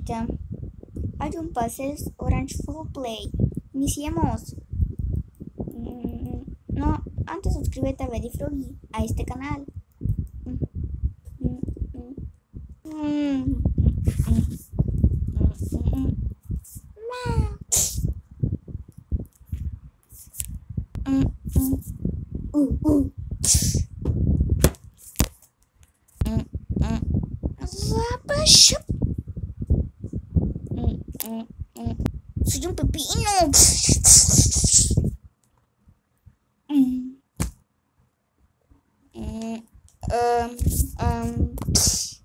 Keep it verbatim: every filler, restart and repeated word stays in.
ahorita. Hay un Puzzles Orange Full Play. Iniciemos. Mm, no, antes suscríbete a Betty Froggy, a este canal. Mm, mm, mm, mm, mm, mm, mm, mm, mm. Uh, uh. Mm, mm. Rapashup. Mm, mm, mm. Soy un pepino. Mm, mm, um, um.